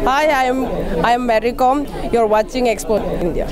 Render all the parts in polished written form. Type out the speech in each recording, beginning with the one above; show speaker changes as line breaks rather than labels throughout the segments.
Hi, I am Marycom. You're watching Expo India.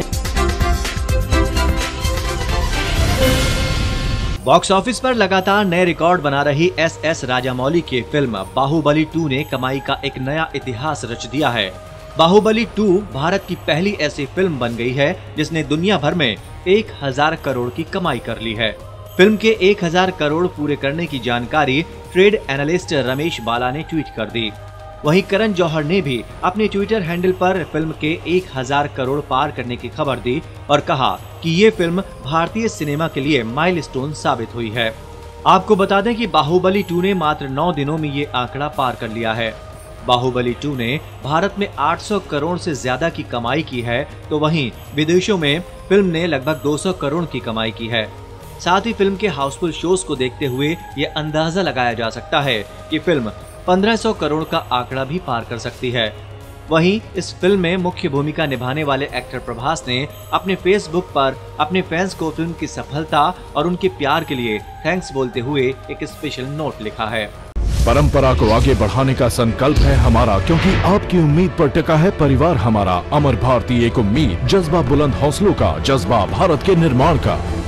Box office पर लगातार नए record बना रही एस राजामौली की फिल्म बाहुबली 2 ने कमाई का एक नया इतिहास रच दिया है। बाहुबली 2 भारत की पहली ऐसी फिल्म बन गई है जिसने दुनिया भर में 1000 करोड़ की कमाई कर ली है। फिल्म के 1000 करोड़ पूरे करने की जानकारी ट्रेड एनालिस्ट रमेश बाला ने ट्वीट कर दी। वहीं करण जौहर ने भी अपने ट्विटर हैंडल पर फिल्म के 1000 करोड़ पार करने की खबर दी और कहा कि ये फिल्म भारतीय सिनेमा के लिए माइलस्टोन साबित हुई है। आपको बता दें कि बाहुबली 2 ने मात्र 9 दिनों में ये आंकड़ा पार कर लिया है। बाहुबली 2 ने भारत में 800 करोड़ से ज्यादा की कमाई की है, तो वहीं विदेशों में फिल्म ने लगभग 200 करोड़ की कमाई की है। साथ ही फिल्म के हाउसफुल शोज को देखते हुए ये अंदाजा लगाया जा सकता है कि फिल्म 1500 करोड़ का आंकड़ा भी पार कर सकती है। वहीं इस फिल्म में मुख्य भूमिका निभाने वाले एक्टर प्रभास ने अपने फेसबुक पर अपने फैंस को फिल्म की सफलता और उनके प्यार के लिए थैंक्स बोलते हुए एक स्पेशल नोट लिखा है।
परंपरा को आगे बढ़ाने का संकल्प है हमारा, क्योंकि आपकी उम्मीद पर टिका है परिवार हमारा। अमर भारती एक उम्मीद, जज्बा बुलंद हौसलों का, जज्बा भारत के निर्माण का।